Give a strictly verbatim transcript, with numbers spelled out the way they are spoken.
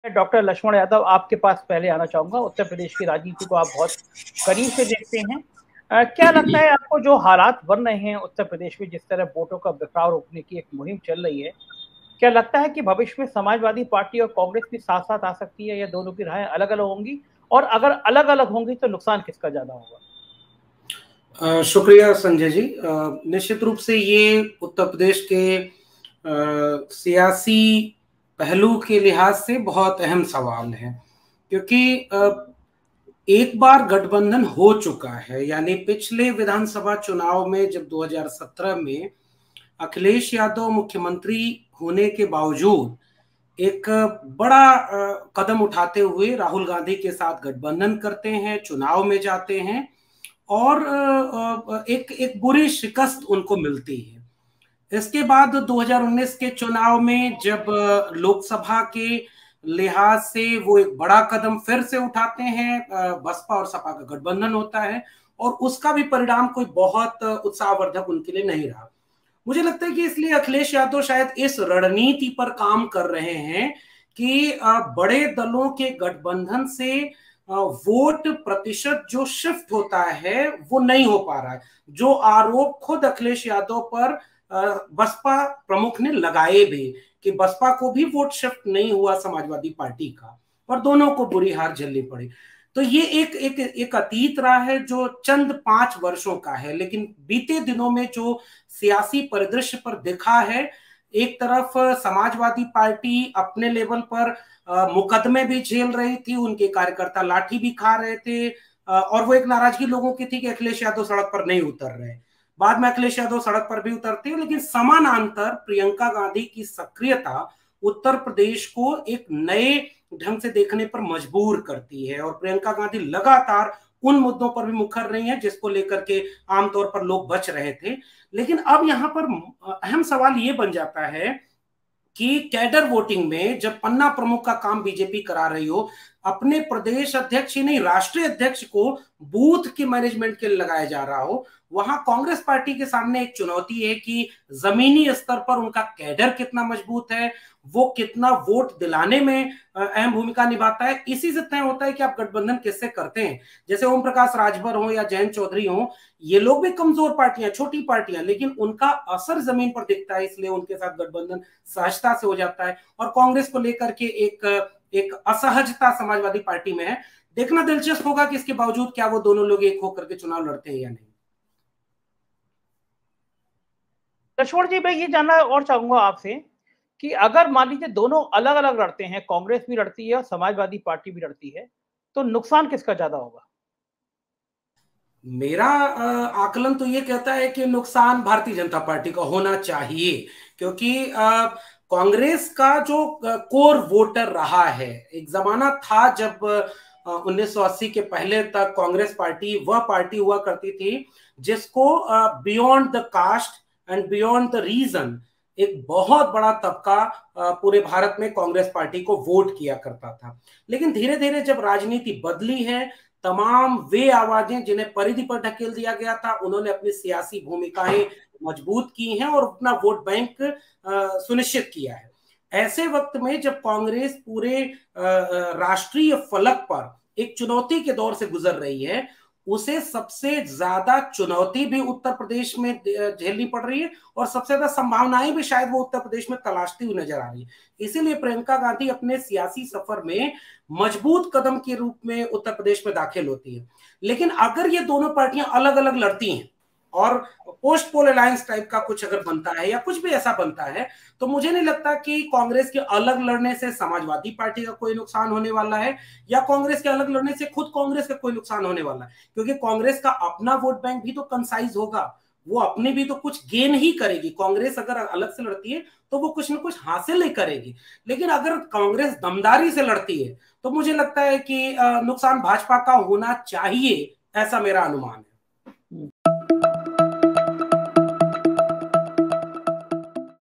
Doctor Lakshman Yadav, आपके पास पहले आना चाहूंगा। उत्तर प्रदेश की राजनीति को आप बहुत करीब से देखते हैं। अ, क्या लगता है आपको, जो हालात बन रहे हैं उत्तर प्रदेश में, जिस तरह वोटों का बिखराव रोकने की एक मुहिम चल रही है, क्या लगता है कि भविष्य में समाजवादी पार्टी और कांग्रेस भी साथ साथ आ सकती है, या दोनों की राहें अलग अलग होंगी? और अगर अलग अलग होंगी तो नुकसान किसका ज्यादा होगा? आ, शुक्रिया संजय जी। आ, निश्चित रूप से ये उत्तर प्रदेश के आ, सियासी पहलू के लिहाज से बहुत अहम सवाल है, क्योंकि आ, एक बार गठबंधन हो चुका है। यानी पिछले विधानसभा चुनाव में जब दो हज़ार सत्रह में अखिलेश यादव मुख्यमंत्री होने के बावजूद एक बड़ा कदम उठाते हुए राहुल गांधी के साथ गठबंधन करते हैं, चुनाव में जाते हैं और एक एक बुरी शिकस्त उनको मिलती है। इसके बाद दो हज़ार उन्नीस के चुनाव में जब लोकसभा के लिहाज से वो एक बड़ा कदम फिर से उठाते हैं, बसपा और सपा का गठबंधन होता है और उसका भी परिणाम कोई बहुत उत्साहवर्धक उनके लिए नहीं रहा। मुझे लगता है कि इसलिए अखिलेश यादव शायद इस रणनीति पर काम कर रहे हैं कि बड़े दलों के गठबंधन से वोट प्रतिशत जो शिफ्ट होता है वो नहीं हो पा रहा है, जो आरोप खुद अखिलेश यादव पर बसपा प्रमुख ने लगाए भी कि बसपा को भी वोट शिफ्ट नहीं हुआ समाजवादी पार्टी का, और दोनों को बुरी हार झेलनी पड़ी। तो ये एक एक एक अतीत रहा है जो चंद पांच वर्षों का है, लेकिन बीते दिनों में जो सियासी परिदृश्य पर दिखा है, एक तरफ समाजवादी पार्टी अपने लेवल पर मुकदमे भी झेल रही थी, उनके कार्यकर्ता लाठी भी खा रहे थे और वो एक नाराजगी लोगों की थी कि अखिलेश यादव सड़क पर नहीं उतर रहे। बाद में अखिलेश यादव सड़क पर भी उतरते हैं, लेकिन समानांतर प्रियंका गांधी की सक्रियता उत्तर प्रदेश को एक नए ढंग से देखने पर मजबूर करती है और प्रियंका गांधी लगातार उन मुद्दों पर भी मुखर रही हैं जिसको लेकर के आमतौर पर लोग बच रहे थे। लेकिन अब यहां पर अहम सवाल ये बन जाता है कि कैडर वोटिंग में जब पन्ना प्रमुख का काम बीजेपी करा रही हो, अपने प्रदेश अध्यक्ष ही नहीं राष्ट्रीय अध्यक्ष को बूथ के मैनेजमेंट के लिए लगाया जा रहा हो, वहां कांग्रेस पार्टी के सामने एक चुनौती है कि जमीनी स्तर पर उनका कैडर कितना मजबूत है, वो कितना वोट दिलाने में अहम भूमिका निभाता है। इसी से तय होता है कि आप गठबंधन किससे करते हैं। जैसे ओम प्रकाश राजभर हो या जयंत चौधरी हो, ये लोग भी कमजोर पार्टियां, छोटी पार्टियां, लेकिन उनका असर जमीन पर दिखता है, इसलिए उनके साथ गठबंधन सहजता से हो जाता है। और कांग्रेस को लेकर के एक एक असहजता समाजवादी पार्टी में है। देखना दिलचस्प होगा कि इसके बावजूद क्या वो दोनों लोग एक होकर के चुनाव लड़ते हैं या नहीं। लक्ष्मण जी, मैं ये जानना और चाहूंगा आपसे कि अगर मान लीजिए दोनों अलग अलग लड़ते हैं, कांग्रेस भी लड़ती है और समाजवादी पार्टी भी लड़ती है, तो नुकसान किसका ज्यादा होगा? मेरा आकलन तो ये कहता है कि नुकसान भारतीय जनता पार्टी का होना चाहिए, क्योंकि कांग्रेस का जो कोर वोटर रहा है, एक जमाना था जब उन्नीस सौ अस्सी के पहले तक कांग्रेस पार्टी वह पार्टी हुआ करती थी जिसको beyond the caste and beyond the region एक बहुत बड़ा तबका पूरे भारत में कांग्रेस पार्टी को वोट किया करता था। लेकिन धीरे धीरे जब राजनीति बदली है, तमाम वे आवाजें जिन्हें परिधि पर ढकेल दिया गया था, उन्होंने अपनी सियासी भूमिकाएं मजबूत की हैं और अपना वोट बैंक सुनिश्चित किया है। ऐसे वक्त में जब कांग्रेस पूरे राष्ट्रीय फलक पर एक चुनौती के दौर से गुजर रही है, उसे सबसे ज्यादा चुनौती भी उत्तर प्रदेश में झेलनी पड़ रही है और सबसे ज्यादा संभावनाएं भी शायद वो उत्तर प्रदेश में तलाशती हुई नजर आ रही है। इसीलिए प्रियंका गांधी अपने सियासी सफर में मजबूत कदम के रूप में उत्तर प्रदेश में दाखिल होती है। लेकिन अगर ये दोनों पार्टियां अलग अलग लड़ती हैं और पोस्ट पोल अलायंस टाइप का कुछ अगर बनता है या कुछ भी ऐसा बनता है, तो मुझे नहीं लगता कि कांग्रेस के अलग लड़ने से समाजवादी पार्टी का कोई नुकसान होने वाला है या कांग्रेस के अलग लड़ने से खुद कांग्रेस का कोई नुकसान होने वाला है, क्योंकि कांग्रेस का अपना वोट बैंक भी तो कंसाइज होगा, वो अपने भी तो कुछ गेन ही करेगी। कांग्रेस अगर अलग से लड़ती है तो वो कुछ ना कुछ हासिल ही करेगी, लेकिन अगर कांग्रेस दमदारी से लड़ती है तो मुझे लगता है कि नुकसान भाजपा का होना चाहिए, ऐसा मेरा अनुमान है।